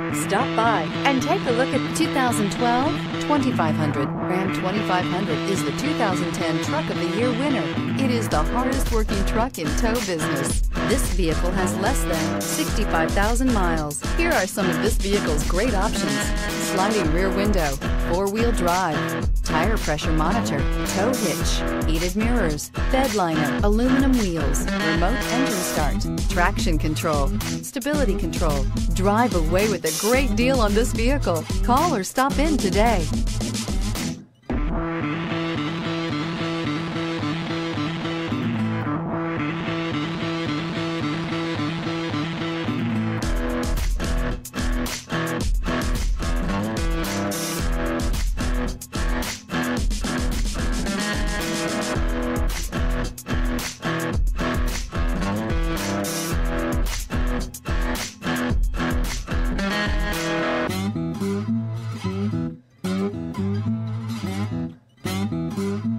Stop by and take a look at the 2012 2500. Ram 2500 is the 2010 Truck of the Year winner. It is the hardest working truck in tow business. This vehicle has less than 65,000 miles. Here are some of this vehicle's great options: sliding rear window, four-wheel drive, tire pressure monitor, tow hitch, heated mirrors, bed liner, aluminum wheels, remote engine start, traction control, stability control. Drive away with a great deal on this vehicle. Call or stop in today. Mm-hmm.